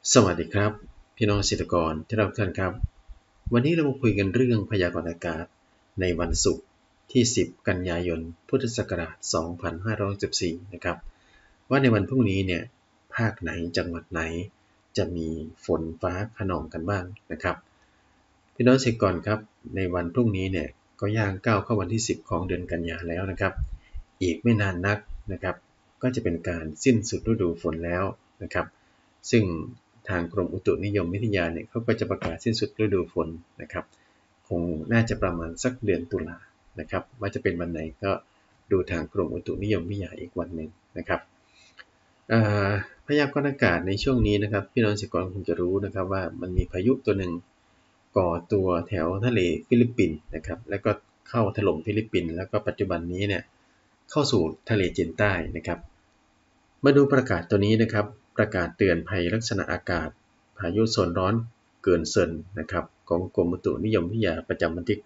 สวัสดีครับพี่น้องเกษตรกรที่รักทุกท่านครับวันนี้เรามาคุยกันเรื่องพยากรณ์อากาศในวันศุกร์ที่ 10 กันยายน พุทธศักราช 2564 นะครับว่าในวันพรุ่งนี้เนี่ยภาคไหนจังหวัดไหนจะมีฝนฟ้าคะนองกันบ้างนะครับพี่น้องเกษตรกรครับในวันพรุ่งนี้เนี่ยก็ย่างก้าวเข้าวันที่ 10 ของเดือนกันยาแล้วนะครับอีกไม่นานนักนะครับก็จะเป็นการสิ้นสุดฤดูฝนแล้วนะครับซึ่งทางกรมอุตุนิยมวิทยาเนี่ยเขาก็จะประกาศสิ้นสุดฤดูฝนนะครับคงน่าจะประมาณสักเดือนตุลานะครับว่าจะเป็นวันไหนก็ดูทางกรมอุตุนิยมวิทยาอีกวันหนึ่งนะครับพยากรณ์อากาศในช่วงนี้นะครับพี่น้องเกษตรกรคงจะรู้นะครับว่ามันมีพายุตัวหนึ่งก่อตัวแถวทะเลฟิลิปปินส์นะครับแล้วก็เข้าถล่มฟิลิปปินส์แล้วก็ปัจจุบันนี้เนี่ยเข้าสู่ทะเลจีนใต้นะครับมาดูประกาศตัวนี้นะครับประกาศเตือนภัยลักษณะอากาศพายุโซนร้อนเกินเซินนะครับของกรมอุตุนิยมวิทยาประจำวันที่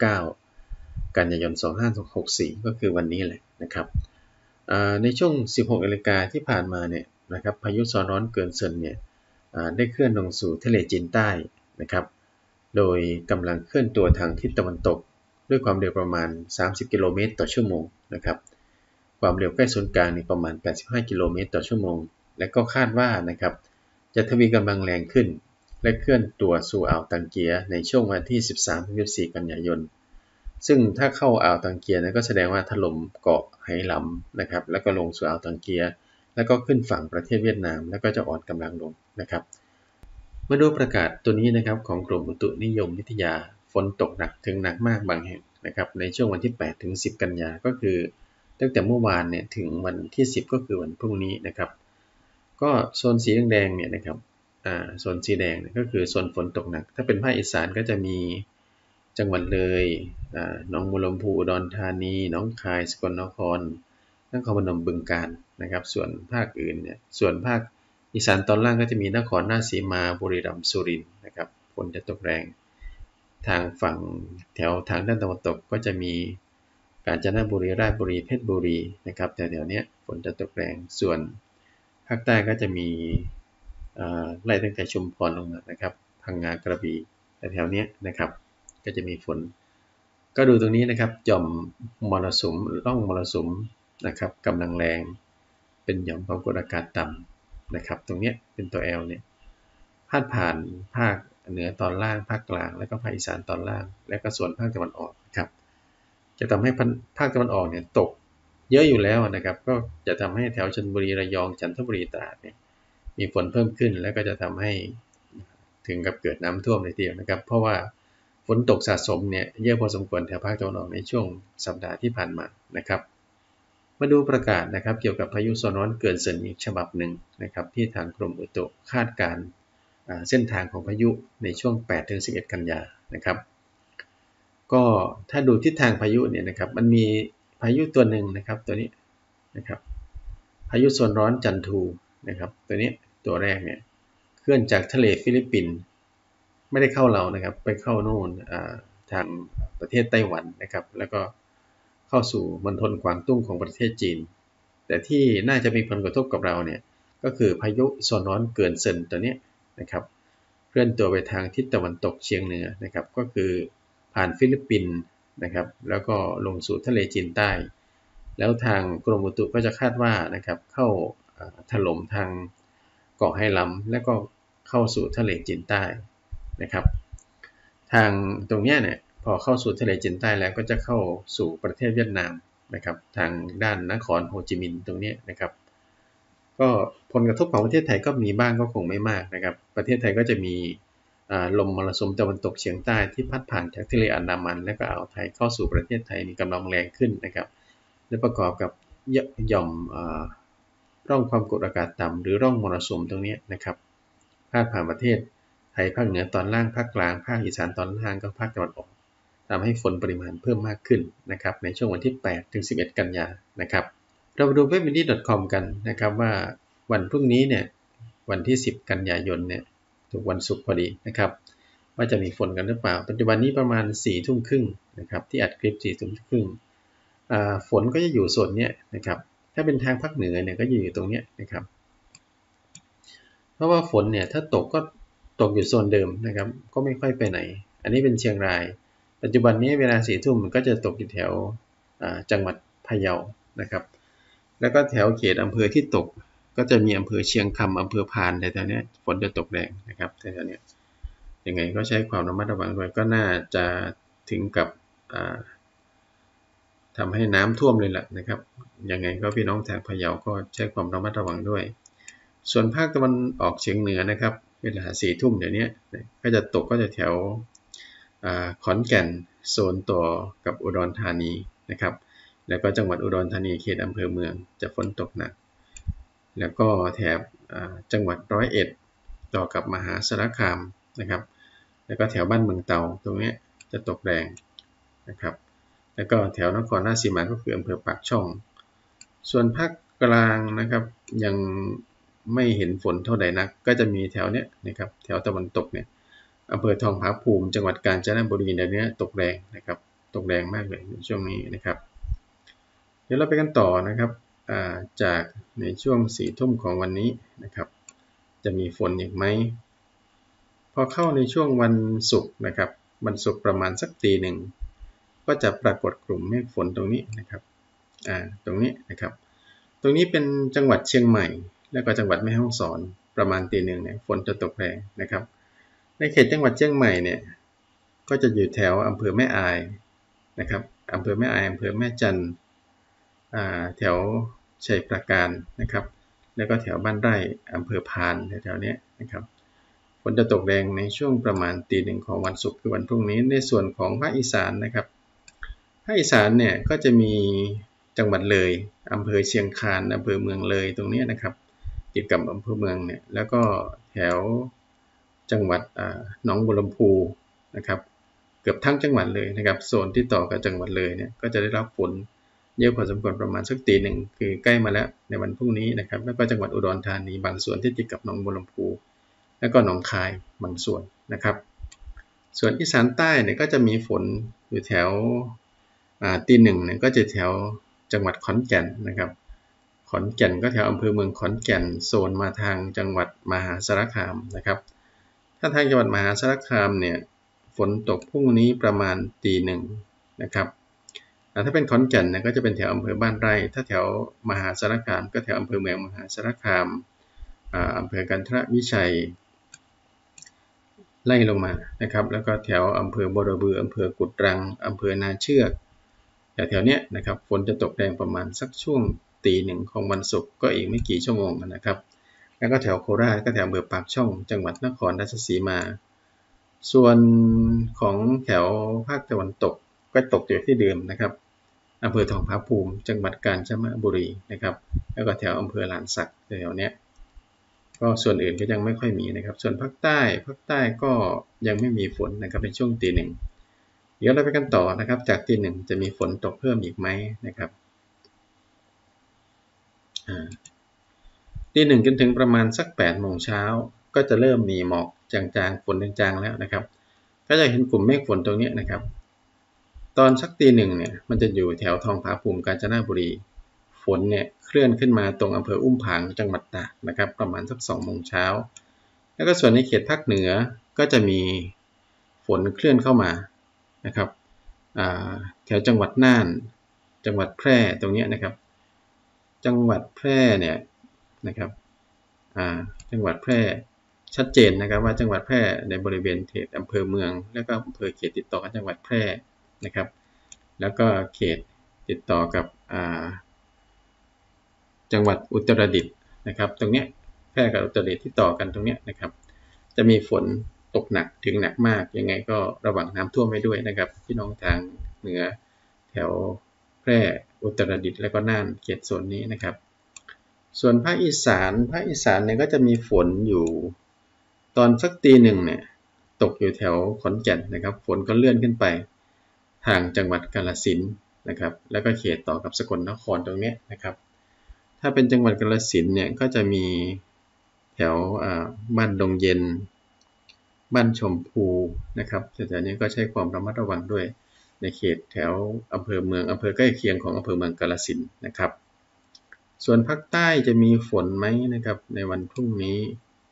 9 กันยายน 2564 ก็คือวันนี้แหละนะครับในช่วง 16 นาฬิกาที่ผ่านมาเนี่ยนะครับพายุโซนร้อนเกินเซินเนี่ยได้เคลื่อนลงสู่ทะเลจีนใต้นะครับโดยกำลังเคลื่อนตัวทางทิศตะวันตกด้วยความเร็วประมาณ 30 กิโลเมตรต่อชั่วโมงนะครับความเร็วใกล้ศูนย์กลางประมาณ 85 กิโลเมตรต่อชั่วโมงและก็คาดว่านะครับจะทวีกำลังแรงขึ้นและเคลื่อนตัวสู่อ่าวตังเกียในช่วงวันที่ 13-14 กันยายนซึ่งถ้าเข้าอ่าวตังเกียก็แสดงว่าถล่มเกาะไหหลำนะครับแล้วก็ลงสู่อ่าวตังเกียแล้วก็ขึ้นฝั่งประเทศเวียดนามแล้วก็จะอ่อนกำลังลงนะครับมาดูประกาศตัวนี้นะครับของกรมอุตุนิยมวิทยาฝนตกหนักถึงหนักมากบางแห่งนะครับในช่วงวันที่ 8-10 กันยาก็คือตั้งแต่เมื่อวานเนี่ยถึงวันที่ 10 ก็คือวันพรุ่งนี้นะครับก็โซนสีแดงๆเนี่ยนะครับโซนสีแดงก็คือโซนฝนตกหนักถ้าเป็นภาคอีสานก็จะมีจังหวัดเลยหนองบัวลำพูอุดรธานีหนองคายสกลนครนครพนมบึงกาฬนะครับส่วนภาคอื่นเนี่ยส่วนภาคอีสานตอนล่างก็จะมีนครราชสีมาบุรีรัมย์สุรินทร์นะครับฝนจะตกแรงทางฝั่งแถวทางด้านตะวันตกก็จะมีกาญจนบุรีราชบุรีเพชรบุรีนะครับแถวๆนี้ฝนจะตกแรงส่วนภาคใต้ก็จะมีไล่ตั้งแต่ชุมพรลงมานะครับพังงากระบี่แถวๆนี้นะครับก็จะมีฝนก็ดูตรงนี้นะครับหย่อมมรสุมร่องมรสุมนะครับกำลังแรงเป็นหย่อมความกดอากาศต่ำนะครับตรงนี้เป็นตัว L เนี่ยพาดผ่านภาคเหนือตอนล่างภาคกลางและก็ภาคอีสานตอนล่างและก็ส่วนภาคตะวันออกครับจะทำให้ภาคตะวันออกเนี่ยตกเยอะอยู่แล้วนะครับก็จะทำให้แถวชลบุรีระยองจันทบุรีตราดเนี่ยมีฝนเพิ่มขึ้นและก็จะทำให้ถึงกับเกิดน้ำท่วมเลยทีเดียวนะครับเพราะว่าฝนตกสะสมเนี่ยเยอะพอสมควรแถวภาคตะวันออกในช่วงสัปดาห์ที่ผ่านมานะครับมาดูประกาศนะครับเกี่ยวกับพายุโซนร้อนเกินเซินอีกฉบับหนึ่งนะครับที่ทางกรมอุตุคาดการณ์เส้นทางของพายุในช่วง 8-11 กันยานะครับก็ถ้าดูทิศทางพายุเนี่ยนะครับมันมีพายุตัวหนึ่งนะครับตัวนี้นะครับพายุโซนร้อนจันทูนะครับตัวนี้ตัวแรกเนี่ยเคลื่อนจากทะเลฟิลิปปินส์ไม่ได้เข้าเรานะครับไปเข้าโน่นทางประเทศไต้หวันนะครับแล้วก็เข้าสู่มณฑลกวางตุ้งของประเทศจีนแต่ที่น่าจะมีผลกระทบกับเราเนี่ยก็คือพายุโซนร้อนเกินเซินตัวนี้นะครับเคลื่อนตัวไปทางทิศตะวันตกเฉียงเหนือนะครับก็คือผ่านฟิลิปปินส์นะครับแล้วก็ลงสู่ทะเลจีนใต้แล้วทางกรมอุตุก็จะคาดว่านะครับเข้าถล่มทางเกาะไหหลำและก็เข้าสู่ทะเลจีนใต้นะครับทางตรงนี้เนี่ยพอเข้าสู่ทะเลจีนใต้แล้วก็จะเข้าสู่ประเทศเวียดนามนะครับทางด้านนครโฮจิมินห์ตรงนี้นะครับก็ผลกระทบของประเทศไทยก็มีบ้างก็คงไม่มากนะครับประเทศไทยก็จะมีลมมรสุมตะวันตกเฉียงใต้ที่พัดผ่านจากทะเลอันดามันและก็อ่าวไทยเข้าสู่ประเทศไทยมีกำลังแรงขึ้นนะครับและประกอบกับหย่อมร่องความกดอากาศต่ำหรือร่องมรสุมตรงนี้นะครับพาดผ่านประเทศไทยภาคเหนือตอนล่างภาคกลางภาคอีสานตอนล่างก็ภาคตะวันออกทำให้ฝนปริมาณเพิ่มมากขึ้นนะครับในช่วงวันที่ 8-11 กันยายนนะครับเรามาดู webmini.com กันนะครับว่าวันพรุ่งนี้เนี่ยวันที่ 10 กันยายนเนี่ยถูกวันศุกร์พอดีนะครับว่าจะมีฝนกันหรือเปล่าปัจจุบันนี้ประมาณ 4 ทุ่มครึ่งนะครับที่อัดคลิป 4 ทุ่มครึ่งฝนก็จะอยู่ส่วนนี้นะครับถ้าเป็นทางภาคเหนือเนี่ยก็อยู่ตรงนี้นะครับเพราะว่าฝนเนี่ยถ้าตกก็ตกอยู่โซนเดิมนะครับก็ไม่ค่อยไปไหนอันนี้เป็นเชียงรายปัจจุบันนี้เวลา4 ทุ่มมันก็จะตกอยู่แถวจังหวัดพะเยานะครับแล้วก็แถวเขตอำเภอที่ตกก็จะมีอำเภอเชียงคำอำเภอพานแต่แถวนี้ฝนจะตกแรงนะครับแต่แถวนี้ยังไงก็ใช้ความระมัดระวังด้วยก็น่าจะถึงกับทำให้น้ำท่วมเลยแหละนะครับยังไงก็พี่น้องแถบพะเยาก็ใช้ความระมัดระวังด้วยส่วนภาคตะวันออกเฉียงเหนือนะครับเวลา4 ทุ่มเดี๋ยวนี้ก็จะตกก็จะแถวขอนแก่นโซนต่อกับอุดรธานีนะครับแล้วก็จังหวัดอุดรธานีเขตอำเภอเมืองจะฝนตกหนักแล้วก็แถบจังหวัด101ต่อกับมหาสารคามนะครับแล้วก็แถวบ้านเมืองเตาตรงนี้จะตกแรงนะครับแล้วก็แถวนครราชสีมาก็คืออำเภอปากช่องส่วนภาคกลางนะครับยังไม่เห็นฝนเท่าใดนักก็จะมีแถวเนี้ยนะครับแถวตะวันตกเนี่ยอำเภอทองผาภูมิจังหวัดกาญจนบุรีในนี้ตกแรงนะครับตกแรงมากเลยในช่วงนี้นะครับเดี๋ยวเราไปกันต่อนะครับจากในช่วง4 ทุ่มของวันนี้นะครับจะมีฝนอีกไหมพอเข้าในช่วงวันศุกร์นะครับวันศุกร์ประมาณสักตี 1ก็จะปรากฏกลุ่มเมฆฝนตรงนี้นะครับตรงนี้นะครับตรงนี้เป็นจังหวัดเชียงใหม่แล้วก็จังหวัดแม่ฮ่องสอนประมาณตี 1เนี่ยฝนจะตกแรงนะครับในเขตจังหวัดเชียงใหม่เนี่ยก็จะอยู่แถวอำเภอแม่อายนะครับอำเภอแม่อายอำเภอแม่จันแถวชัยปราการนะครับแล้วก็แถวบ้านไร่อำเภอพานแถวๆนี้นะครับฝนจะตกแรงในช่วงประมาณตี 1ของวันศุกร์คือวันพรุ่งนี้ในส่วนของภาคอีสานนะครับภาคอีสานเนี่ยก็จะมีจังหวัดเลยอำเภอเชียงคานอำเภอเมืองเลยตรงนี้นะครับติดกับอำเภอเมืองเนี่ยแล้วก็แถวจังหวัดหนองบัวลำพูนะครับเกือบทั้งจังหวัดเลยนะครับโซนที่ต่อกับจังหวัดเลยเนี่ยก็จะได้รับฝนเยอะพอสมควรประมาณสักตี 1คือใกล้มาแล้วในวันพรุ่งนี้นะครับแล้วก็จังหวัดอุดรธานีบางส่วนที่ติดกับหนองบัวลำพูแล้วก็หนองคายบางส่วนนะครับส่วนอีสานใต้เนี่ยก็จะมีฝนอยู่แถวตี 1เนี่ยก็จะแถวจังหวัดขอนแก่นนะครับขอนแก่นก็แถวอำเภอเมืองขอนแก่นโซนมาทางจังหวัดมหาสารคามนะครับถ้าทางจังหวัดมหาสารคามเนี่ยฝนตกพรุ่งนี้ประมาณตี 1นะครับถ้าเป็นขอนแก่นเนี่ยก็จะเป็นแถวอำเภอบ้านไร่ถ้าแถวมหาสารคามก็แถวอำเภอเมืองมหาสารคามอำเภอกันทรวิชัยไล่ลงมานะครับแล้วก็แถวอำเภอบรบืออำเภอกุดรังอำเภอนาเชือกแถวๆนี้นะครับฝนจะตกแรงประมาณสักช่วงตี 1ของวันศุกร์ก็อีกไม่กี่ชั่วโมงนะครับแล้วก็แถวโคราชก็แถวอำเภอปากช่องจังหวัดนครราชสีมาส่วนของแถวภาคตะวันตกก็ตกอยู่ที่เดิมนะครับอำเภอทองผาภูมิจังหวัดกาญจนบุรีนะครับแล้วก็แถวอำเภอหลานสักแถวๆนี้ก็ส่วนอื่นก็ยังไม่ค่อยมีนะครับส่วนภาคใต้ก็ยังไม่มีฝนนะครับในช่วงตี 1เดี๋ยวเราไปกันต่อนะครับจากตี 1จะมีฝนตกเพิ่มอีกไหมนะครับตี 1จนถึงประมาณสัก8 โมงเช้าก็จะเริ่มมีหมอกจางๆฝนจางๆแล้วนะครับก็จะเห็นกลุ่มเมฆฝนตรงนี้นะครับตอนสักตี 1เนี่ยมันจะอยู่แถวทองผาภูมิกาญจนบุรีฝนเนี่ยเคลื่อนขึ้นมาตรงอำเภออุ้มผางจังหวัดตากนะครับประมาณสัก2 โมงเช้าแล้วก็ส่วนในเขตภาคเหนือก็จะมีฝนเคลื่อนเข้ามานะครับแถวจังหวัดน่านจังหวัดแพร่ตรงนี้นะครับจังหวัดแพร่เนี่ยนะครับจังหวัดแพร่ชัดเจนนะครับว่าจังหวัดแพร่ในบริเวณเขตอำเภอเมืองแล้วก็อำเภอเขตติดต่อกับจังหวัดแพร่นะครับแล้วก็เขตติดต่อกับจังหวัดอุตรดิตถ์นะครับตรงนี้แพร่กับอุตรดิตถ์ที่ต่อกันตรงนี้นะครับจะมีฝนตกหนักถึงหนักมากยังไงก็ระวังน้ำท่วมไว้ด้วยนะครับพี่น้องทางเหนือแถวแพร่อุตรดิตถ์และก็น่านเขตโซนนี้นะครับส่วนภาคอีสานเนี่ยก็จะมีฝนอยู่ตอนสักตี 1เนี่ยตกอยู่แถวขอนแก่นนะครับฝนก็เลื่อนขึ้นไปทางจังหวัดกาฬสินธุ์นะครับแล้วก็เขตต่อกับสกลนครตรงนี้นะครับถ้าเป็นจังหวัดกาฬสินธุ์เนี่ยก็จะมีแถวบ้านดงเย็นบ้านชมพูนะครับแถวนี้ก็ใช้ความระมัดระวังด้วยในเขตแถวอำเภอเมืองอำเภอใกล้เคียงของอำเภอเมืองกาฬสินธุ์นะครับส่วนภาคใต้จะมีฝนไหมนะครับในวันพรุ่งนี้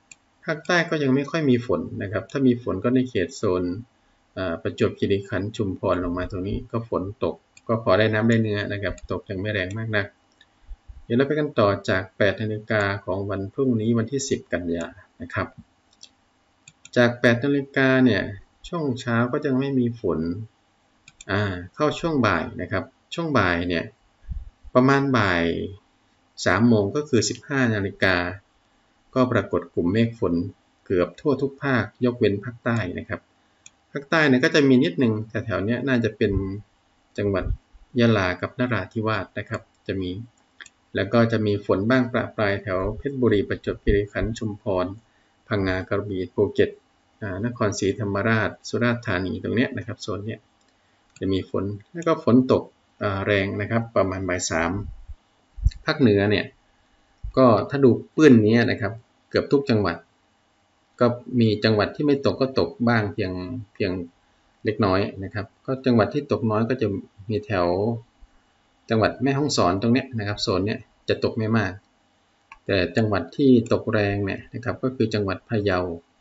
ภาคใต้ก็ยังไม่ค่อยมีฝนนะครับถ้ามีฝนก็ในเขตโซนประจวบคีรีขันธ์ชุมพรลงมาตรงนี้ก็ฝนตกก็พอได้น้ำได้เนื้อนะครับตกยังไม่แรงมากนักเดี๋ยวเราไปกันต่อจาก8 นาฬิกาของวันพรุ่งนี้วันที่10 กันยายนนะครับจาก8 นาฬิกาเนี่ยช่วงเช้าก็ยังไม่มีฝนเข้าช่วงบ่ายนะครับช่วงบ่ายเนี่ยประมาณบ่าย3 โมงก็คือ15 นาฬิกาก็ปรากฏกลุ่มเมฆฝนเกือบทั่วทุกภาคยกเว้นภาคใต้นะครับภาคใต้เนี่ยก็จะมีนิดนึงแต่แถวเนี้ยน่าจะเป็นจังหวัดยะลากับนราธิวาสนะครับจะมีแล้วก็จะมีฝนบ้างประปรายแถวเพชรบุรีประจวบคีรีขันธ์ชุมพรพังงากระบี่ภูเก็ตนครศรีธรรมราชสุราษฎร์ธานีตรงเนี้ยนะครับโซนเนี้ยจะมีฝนแล้วก็ฝนตกแรงนะครับประมาณบ่าย3ภาคเหนือเนี่ยก็ถ้าดูปื้นนี้นะครับเกือบทุกจังหวัดก็มีจังหวัดที่ไม่ตกก็ตกบ้างเพียงเล็กน้อยนะครับก็จังหวัดที่ตกน้อยก็จะมีแถวจังหวัดแม่ฮ่องสอนตรงเนี้ยนะครับโซนเนี้ยจะตกไม่มากแต่จังหวัดที่ตกแรงเนี่ยนะครับก็คือจังหวัดพะเยา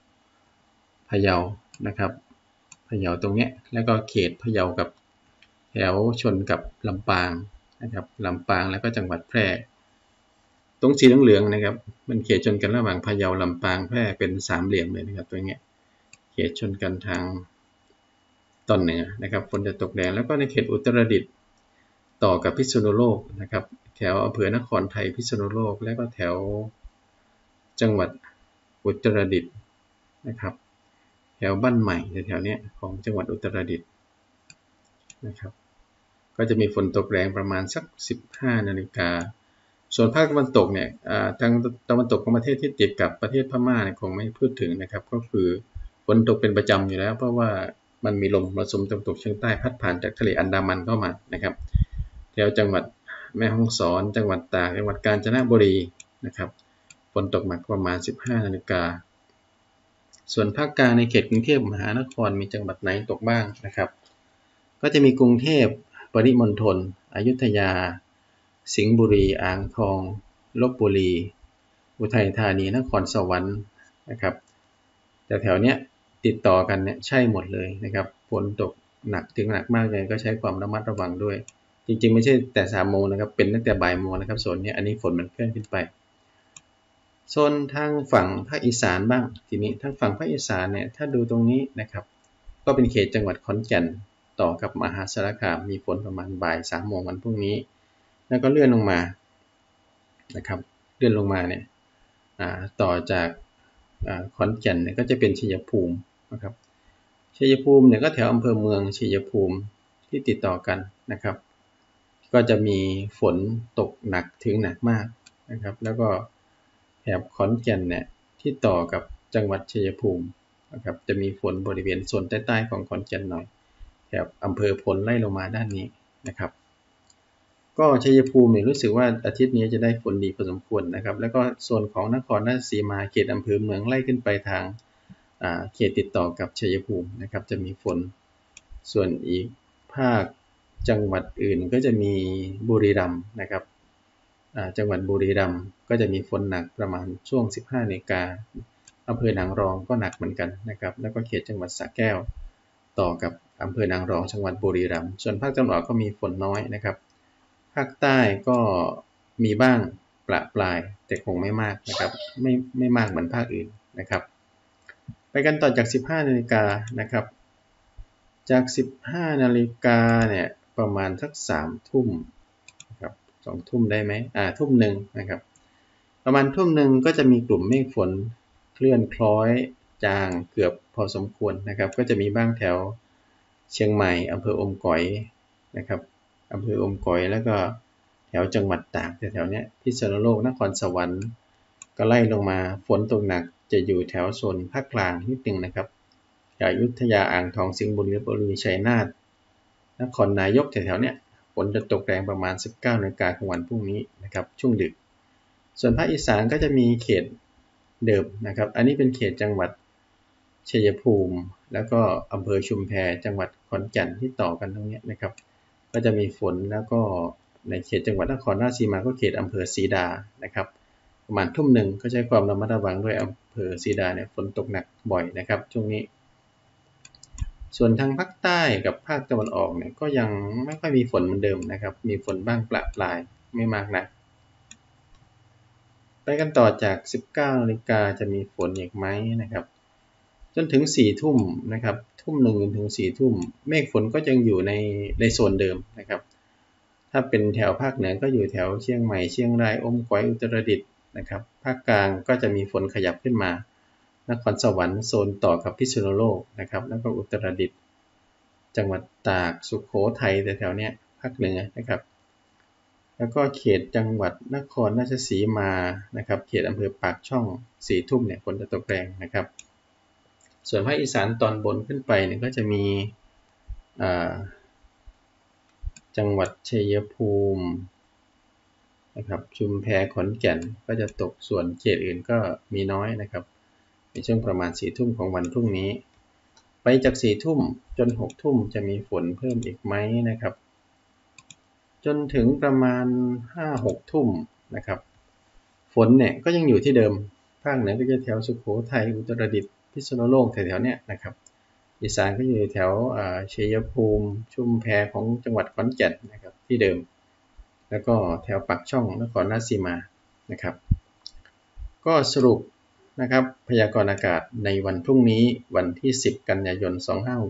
นะครับพะเยาตรงเนี้ยแล้วก็เขตพะเยากับแถวชนกับลำปางนะครับลำปางแล้วก็จังหวัดแพร่ตรงสีเหลืองๆนะครับมันเขตชนกันระหว่างพะเยาลำปางแพร่เป็นสามเหลี่ยมเลยนะครับตัวเนี้ยเขตชนกันทางตอนเหนือนะครับฝนจะตกแรงแล้วก็ในเขตอุตรดิตถ์ต่อกับพิษณุโลกนะครับแถวอำเภอนครไทยพิษณุโลกและก็แถวจังหวัดอุตรดิตถ์นะครับแถวบ้านใหม่แถวๆนี้ของจังหวัดอุตรดิตถ์นะครับก็จะมีฝนตกแรงประมาณสัก15 นาฬิกาส่วนภาคตะวันตกเนี่ยทางตะวันตกของประเทศที่ติดกับประเทศพม่าเนี่ยคงไม่พูดถึงนะครับก็คือฝนตกเป็นประจำอยู่แล้วเพราะว่ามันมีลมมรสุมตะวันตกเฉียงใต้พัดผ่านจากทะเลอันดามันเข้ามานะครับแถวจังหวัดแม่ฮ่องสอนจังหวัดตากจังหวัดกาญจนบุรีนะครับฝนตกหนักประมาณ15 นาฬิกาส่วนภาคกลางในเขตกรุงเทพมหานครมีจังหวัดไหนตกบ้างนะครับก็จะมีกรุงเทพปริมณฑลอยุธยาสิงห์บุรีอ่างทองลพบุรีอุทัยธานีนครสวรรค์นะครับแต่แถวเนี้ยติดต่อกันเนี่ยใช่หมดเลยนะครับฝนตกหนักถึงหนักมากเลยก็ใช้ความระมัดระวังด้วยจริงๆไม่ใช่แต่3 โมงนะครับเป็นตั้งแต่บ่ายโมงนะครับโซนนี้อันนี้ฝนมันเคลื่อนขึ้นไปโซนทางฝั่งภาคอีสานบ้างทีนี้ทางฝั่งภาคอีสานเนี่ยถ้าดูตรงนี้นะครับก็เป็นเขตจังหวัดขอนแก่นต่อกับมหาสารคามมีฝนประมาณบ่าย3 โมงวันพรุ่งนี้แล้วก็เลื่อนลงมานะครับเลื่อนลงมาเนี่ยต่อจากขอนแก่นเนี่ยก็จะเป็นชัยภูมินะครับชัยภูมิเนี่ยก็แถวอำเภอเมืองชัยภูมิที่ติดต่อกันนะครับก็จะมีฝนตกหนักถึงหนักมากนะครับแล้วก็แถบขอนแก่นเนี่ยที่ต่อกับจังหวัดชัยภูมินะครับจะมีฝนบริเวณโซนใต้ๆของขอนแก่นหน่อยแถบอำเภอพลไล่ลงมาด้านนี้นะครับก็ชัยภูมิเนี่ยรู้สึกว่าอาทิตย์นี้จะได้ฝนดีพอสมควรนะครับแล้วก็โซนของนครราชสีมาเขตอำเภอเมืองไล่ขึ้นไปทางเขตติดต่อกับชัยภูมินะครับจะมีฝนส่วนอีกภาคจังหวัดอื่นก็จะมีบุรีรัมย์นะครับจังหวัดบุรีรัมย์ก็จะมีฝนหนักประมาณช่วง15 นาฬิกาอำเภอนางรองก็หนักเหมือนกันนะครับแล้วก็เขตจังหวัดสระแก้วต่อกับอำเภอนางรองจังหวัดบุรีรัมย์ส่วนภาคตะวันออกก็มีฝนน้อยนะครับภาคใต้ก็มีบ้างประปรายแต่คงไม่มากนะครับไม่มากเหมือนภาคอื่นนะครับไปกันต่อจาก15 นาฬิกานะครับจาก15 นาฬิกาเนี่ยประมาณสัก3 ทุ่มนะครับ2 ทุ่มได้ไหมทุ่มหนึ่งนะครับประมาณทุ่มหนึ่งก็จะมีกลุ่มเมฆฝนเคลื่อนคล้อยจางเกือบพอสมควรนะครับก็จะมีบ้างแถวเชียงใหม่อำเภออมก๋อยนะครับอำเภออมก๋อยแล้วก็แถวจังหวัดตากแถวเนี้ยพิษณุโลกนครสวรรค์ก็ไล่ลงมาฝนตกหนักจะอยู่แถวโซนภาคกลางนิดนึงนะครับอยุธยาอ่างทองสิงห์บุรีลพบุรีชัยนาทนครนายกแถวๆเนี้ยฝนจะตกแรงประมาณ19 นาฬิกาของวันพรุ่งนี้นะครับช่วงดึกส่วนภาคอีสานก็จะมีเขตเดิมนะครับอันนี้เป็นเขตจังหวัดชัยภูมิแล้วก็อำเภอชุมแพจังหวัดขอนแก่นที่ต่อกันตรงนี้นะครับก็จะมีฝนแล้วก็ในเขตจังหวัดนครราชสีมาก็เขตอำเภอศรีดานะครับประมาณทุ่มหนึ่งก็ใช้ความระมัดระวังด้วยอำเภอศรีดาเนี่ยฝนตกหนักบ่อยนะครับช่วงนี้ส่วนทางภาคใต้กับภาคตะวันออกเนี่ยก็ยังไม่ค่อยมีฝนเหมือนเดิมนะครับมีฝนบ้างประปรายไม่มากนักไปกันต่อจาก 19 นาฬิกาจะมีฝนอีกไหมนะครับจนถึง 4 ทุ่มนะครับทุ่มหนึ่งจนถึง 4 ทุ่มเมฆฝนก็ยังอยู่ในโซนเดิมนะครับถ้าเป็นแถวภาคเหนือก็อยู่แถวเชียงใหม่เชียงรายอมก๋อยอุตรดิตถ์นะครับภาคกลางก็จะมีฝนขยับขึ้นมานครสวรรค์โซนต่อกับพิษณุโลกนะครับแล้วก็อุตรดิตถ์จังหวัดตากสุโขทัยแถวๆเนี้ยภาคเหนือนะครับแล้วก็เขตจังหวัดนครราชสีมานะครับเขตอำเภอปากช่อง 4 ทุ่มเนี่ยฝนจะตกแรงนะครับส่วนภาคอีสานตอนบนขึ้นไปเนี่ยก็จะมีจังหวัดชัยภูมินะครับชุมแพขอนแก่นก็จะตกส่วนเขตอื่นก็มีน้อยนะครับในช่วงประมาณ 4 ทุ่มของวันพรุ่งนี้ไปจาก 4 ทุ่มจน 6 ทุ่มจะมีฝนเพิ่มอีกไหมนะครับจนถึงประมาณ 5-6 ทุ่มนะครับฝนเนี่ยก็ยังอยู่ที่เดิมภาคเหนือก็จะแถวสุโขทัยอุตรดิตถ์พิษณุโลกแถวๆเนี้ยนะครับอีสานก็อยู่แถวชัยภูมิชุมแพของจังหวัดขอนแก่นนะครับที่เดิมแล้วก็แถวปากช่องนครราชสีมานะครับก็สรุปนะครับพยากรณ์อากาศในวันพรุ่งนี้วันที่ 10 กันยายน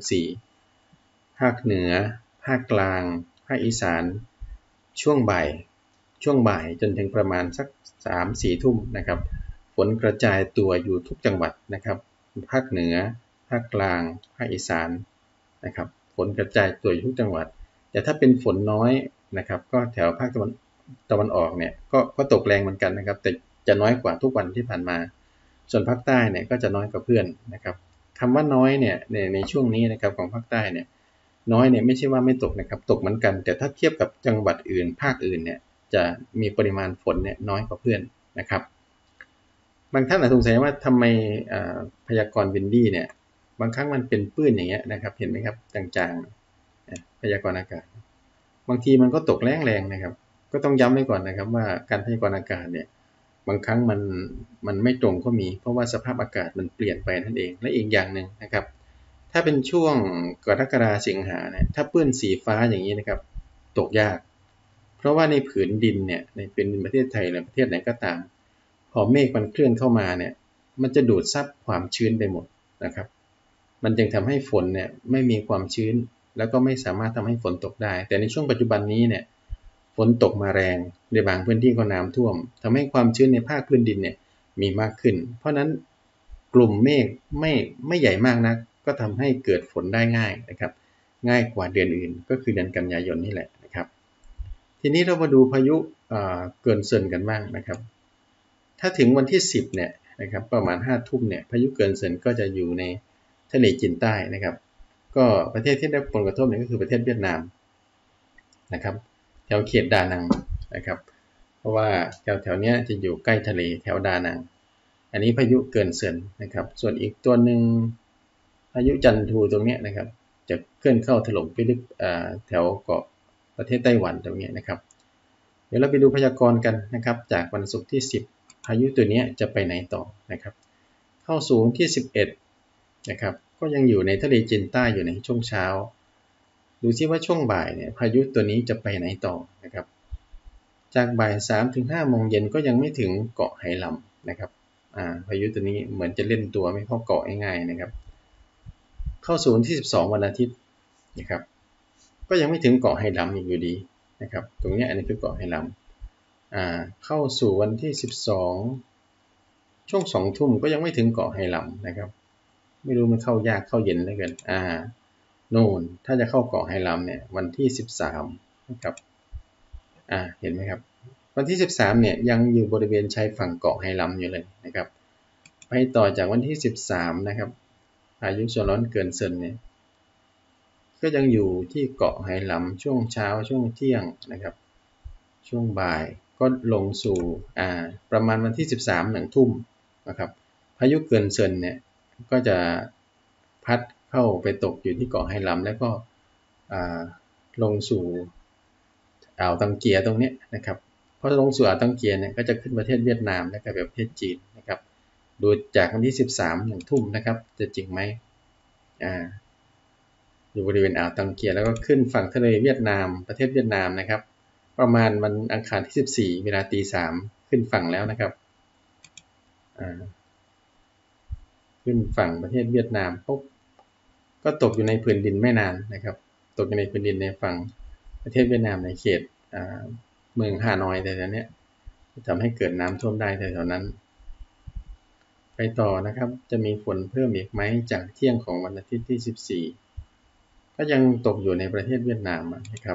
2564 ภาคเหนือภาคกลางภาคอีสานช่วงบ่ายจนถึงประมาณสัก 3-4 ทุ่มนะครับฝนกระจายตัวอยู่ทุกจังหวัดนะครับภาคเหนือภาคกลางภาคอีสานนะครับฝนกระจายตัวอยู่ทุกจังหวัดแต่ถ้าเป็นฝนน้อยนะครับก็แถวภาคตะวันออกเนี่ยก็ตกแรงเหมือนกันนะครับแต่จะน้อยกว่าทุกวันที่ผ่านมาส่วนภาคใต้เนี่ยก็จะน้อยกว่าเพื่อนนะครับคำว่าน้อยเนี่ยในช่วงนี้นะครับของภาคใต้เนี่ยน้อยเนี่ยไม่ใช่ว่าไม่ตกนะครับตกเหมือนกันแต่ถ้าเทียบกับจังหวัดอื่นภาคอื่นเนี่ยจะมีปริมาณฝนเนี่ยน้อยกว่าเพื่อนนะครับบางท่านอาจสงสัยว่าทำไมพยากรณ์วินดี้เนี่ยบางครั้งมันเป็นปื้นอย่างเงี้ยนะครับเห็นไหมครับจางๆพยากรณ์อากาศบางทีมันก็ตกแรงๆนะครับก็ต้องย้ำไว้ก่อนนะครับว่าการพยากรณ์อากาศเนี่ยบางครั้งมันไม่ตรงก็มีเพราะว่าสภาพอากาศมันเปลี่ยนไปนั่นเองและอีกอย่างหนึ่งนะครับถ้าเป็นช่วงกรกฎาคมสิงหาเนี่ยถ้าปื้นสีฟ้าอย่างนี้นะครับตกยากเพราะว่าในผืนดินเนี่ยในผืนดินประเทศไทยหรือประเทศไหนก็ตามพอเมฆมันเคลื่อนเข้ามาเนี่ยมันจะดูดซับความชื้นไปหมดนะครับมันจึงทำให้ฝนเนี่ยไม่มีความชื้นแล้วก็ไม่สามารถทำให้ฝนตกได้แต่ในช่วงปัจจุบันนี้เนี่ยฝนตกมาแรงในบางพื้นที่ก็น้ำท่วมทำให้ความชื้นในภาคพื้นดินเนี่ยมีมากขึ้นเพราะนั้นกลุ่มเมฆไม่ใหญ่มากนักก็ทำให้เกิดฝนได้ง่ายนะครับง่ายกว่าเดือนอื่นก็คือเดือนกันยายนนี่แหละนะครับทีนี้เรามาดูพายุเกินเซินกันบ้างนะครับถ้าถึงวันที่ 10เนี่ยนะครับประมาณ 5 ทุ่มเนี่ยพายุเกินเซินก็จะอยู่ในทะเลจีนใต้นะครับก็ประเทศที่ได้ผลกระทบเนี่ยก็คือประเทศเวียดนามนะครับแถวเขตดานังนะครับเพราะว่าแถวเนี้ยจะอยู่ใกล้ทะเลแถวดานังอันนี้พายุเกินเซินนะครับส่วนอีกตัวหนึ่งพายุจันทูตรงเนี้ยนะครับจะเคลื่อนเข้าถล่มฟิลิปแถวเกาะประเทศไต้หวันตรงนี้นะครับเดี๋ยวเราไปดูพยากรณ์กันนะครับจากวันศุกร์ที่ 10พายุตัวนี้จะไปไหนต่อนะครับเข้าสู่วันที่ 11นะครับก็ยังอยู่ในทะเลจีนใต้อยู่ในช่วงเช้าดูซิว่าช่วงบ่ายเนี่ยพายุตัวนี้จะไปไหนต่อนะครับจากบ่าย 3-5 โมงเย็นก็ยังไม่ถึงเกาะไหหลำนะครับพายุตัวนี้เหมือนจะเล่นตัวไม่เข้าเกาะง่ายๆนะครับเข้าสู่วันที่ 12วันอาทิตย์นะครับก็ยังไม่ถึงเกาะไหหลำอีกอยู่ดีนะครับตรงนี้อันนี้คือเกาะไหหลำเข้าสู่วันที่ 12ช่วง 2 ทุ่มก็ยังไม่ถึงเกาะไหหลำนะครับไม่รู้มันเข้ายากเข้าเย็นเหลือเกินโน่นถ้าจะเข้าเกาะไหหลำเนี่ยวันที่ 13นะครับเห็นไหมครับวันที่ 13เนี่ยยังอยู่บริเวณชายฝั่งเกาะไหหลำอยู่เลยนะครับไปต่อจากวันที่ 13นะครับพายุโซนร้อนเกินเซินเนี่ยก็ยังอยู่ที่เกาะไหหลำช่วงเช้าช่วงเที่ยงนะครับช่วงบ่ายก็ลงสู่ประมาณวันที่ 13 1 ทุ่มนะครับพายุเกินเซินเนี่ยก็จะพัดเข้าไปตกอยู่ที่เกาะไหหลำแล้วก็ลงสู่อ่าวตังเกียตรงนี้นะครับพอลงสู่อ่าวตังเกียเนี่ยก็จะขึ้นประเทศเวียดนามและก็ประเทศจีนนะครับดูจากวันที่13 1 ทุ่มนะครับจะจริงไหมอยู่บริเวณอ่าวตังเกียแล้วก็ขึ้นฝั่งทะเลเวียดนามประเทศเวียดนามนะครับประมาณวันอังคารที่14 เวลาตี 3ขึ้นฝั่งแล้วนะครับขึ้นฝั่งประเทศเวียดนามปุ๊บก็ตกอยู่ในพื้นดินไม่นานนะครับตกอยู่ในพื้นดินในฝั่งประเทศเวียดนามในเขตเมืองฮานอยแต่ละเนี้ยทำให้เกิดน้ำท่วมได้แถวๆนั้นไปต่อนะครับจะมีฝนเพิ่มอีกไหมจากเที่ยงของวันอาทิตย์ที่14ก็ยังตกอยู่ในประเทศเวียดนามนะครับ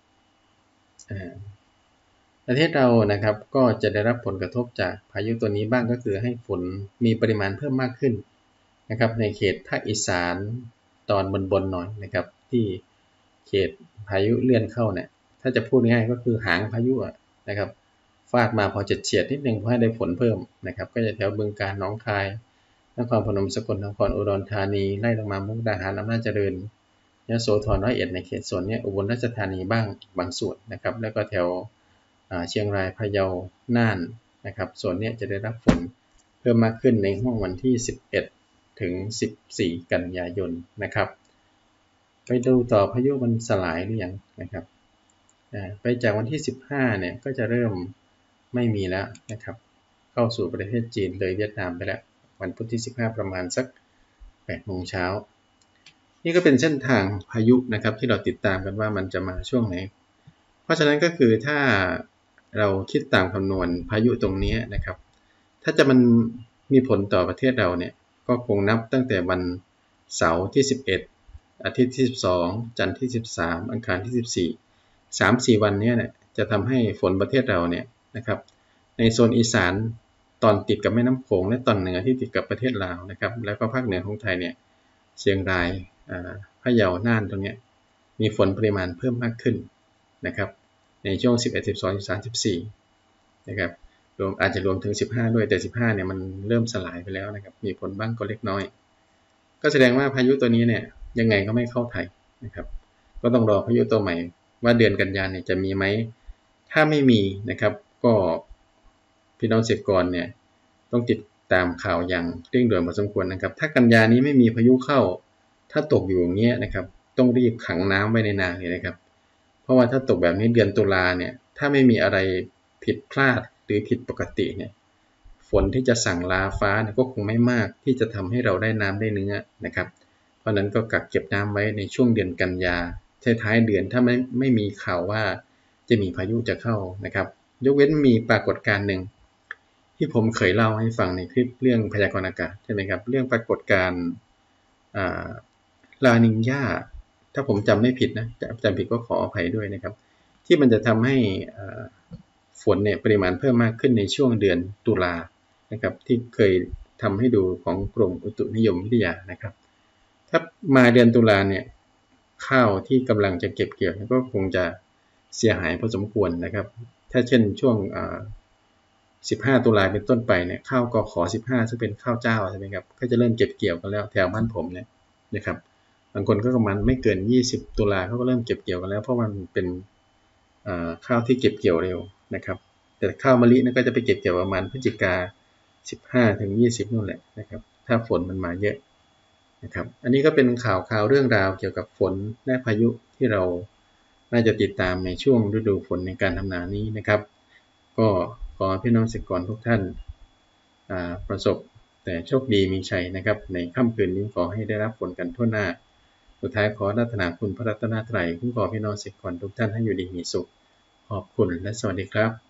ประเทศเรานะครับก็จะได้รับผลกระทบจากพายุตัวนี้บ้างก็คือให้ฝนมีปริมาณเพิ่มมากขึ้นนะครับในเขตภาคอีสานตอนบนๆหน่อยนะครับที่เขตพายุเลื่อนเข้าเนี่ยถ้าจะพูดง่ายก็คือหางพายุนะครับฟาดมาพอเฉียดนิดนึงเพื่อให้ได้ฝนเพิ่มนะครับก็จะแถวบึงกาฬหนองคายนครพนมสกลนครอุดรธานีไล่ลงมามุกดาหารอำนาจเจริญยโสธร101ในเขตส่วนนี้อุบลราชธานีบ้างบางส่วนนะครับแล้วก็แถวเชียงรายพะเยาน่านนะครับส่วนนี้จะได้รับฝนเพิ่มมากขึ้นในห้วงวันที่11 ถึง 14 กันยายนนะครับไปดูต่อพายุมันสลายหรือยังนะครับไปจากวันที่15เนี่ยก็จะเริ่มไม่มีแล้วนะครับเข้าสู่ประเทศจีนเลยเวียดนามไปแล้ววันพุธที่15ประมาณสัก8 โมงเช้านี่ก็เป็นเส้นทางพายุนะครับที่เราติดตามกันว่ามันจะมาช่วงไหนเพราะฉะนั้นก็คือถ้าเราคิดตามคำนวณพายุตรงนี้นะครับถ้าจะมันมีผลต่อประเทศเราเนี่ยก็คงนับตั้งแต่วันเสาร์ที่11อาทิตย์ที่12จันทร์ที่13อังคารที่14 3-4 วันนี้เนี่ยจะทำให้ฝนประเทศเราเนี่ยนะครับในโซนอีสานตอนติดกับแม่น้ำโขงและตอนเหนือที่ติดกับประเทศลาวนะครับแล้วก็ภาคเหนือของไทยเนี่ยเชียงรายพะเยาน่านตรงนี้มีฝนปริมาณเพิ่มมากขึ้นนะครับในช่วง11 12 13 14นะครับอาจจะรวมถึง15ด้วยแต่15เนี่ยมันเริ่มสลายไปแล้วนะครับมีผลบ้างก็เล็กน้อยก็แสดงว่าพายุตัวนี้เนี่ยยังไงก็ไม่เข้าไทยนะครับก็ต้องรอพายุตัวใหม่ว่าเดือนกันยายนเนี่ยจะมีไหมถ้าไม่มีนะครับก็พี่น้องเกษตรกรเนี่ยต้องติดตามข่าวอย่างเร่งด่วนพอสมควรนะครับถ้ากันยานี้ไม่มีพายุเข้าถ้าตกอยู่อย่างเงี้ยนะครับต้องรีบขังน้ำไว้ในนาเลยนะครับเพราะว่าถ้าตกแบบนี้เดือนตุลาเนี่ยถ้าไม่มีอะไรผิดพลาดหรือผิดปกติเนี่ยฝนที่จะสั่งลาฟ้าก็คงไม่มากที่จะทำให้เราได้น้ำได้เนื้อนะครับเพราะนั้นก็กักเก็บน้ำไว้ในช่วงเดือนกันยาท้ายเดือนถ้าไม่มีข่าวว่าจะมีพายุจะเข้านะครับยกเว้นมีปรากฏการณ์หนึ่งที่ผมเคยเล่าให้ฟังในคลิปเรื่องพยากรณ์อากาศใช่ไหมครับเรื่องปรากฏการณ์ลานิญญาถ้าผมจำไม่ผิดนะจำผิดก็ขออภัยด้วยนะครับที่มันจะทำให้ฝนเนี่ยปริมาณเพิ่มมากขึ้นในช่วงเดือนตุลานะครับที่เคยทำให้ดูของกรมอุตุนิยมวิทยานะครับถ้ามาเดือนตุลาเนี่ยข้าวที่กำลังจะเก็บเกี่ยวก็คงจะเสียหายพอสมควรนะครับถ้าเช่นช่วง15 ตุลาเป็นต้นไปเนี่ยข้าวกข15ซึ่งเป็นข้าวเจ้าใช่ไหมครับก็จะเริ่มเก็บเกี่ยวกันแล้วแถวบ้านผมเนี่ยนะครับบางคนก็ประมาณไม่เกิน20 ตุลาเขาก็เริ่มเก็บเกี่ยวกันแล้วเพราะมันเป็นข้าวที่เก็บเกี่ยวเร็วนะครับแต่ข้าวมะลินั่นก็จะไปเก็บเกี่ยวประมาณพฤศจิกา15 ถึง 20นู่นแหละนะครับถ้าฝนมันมาเยอะนะครับอันนี้ก็เป็นข่าวเรื่องราวเกี่ยวกับฝนและพายุที่เราน่าจะติดตามในช่วงฤดูฝนในการทำนานี้นะครับก็ขอพี่น้องเกษตรกรทุกท่านประสบแต่โชคดีมีชัยนะครับในค่ำคืนนี้ขอให้ได้รับฝนกันทั่วหน้าสุดท้ายขอรัตนาคุณพระรัตนตรัยคุ้มครองพี่น้องเกษตรกรทุกท่านให้อยู่ดีมีสุขขอบคุณและสวัสดีครับ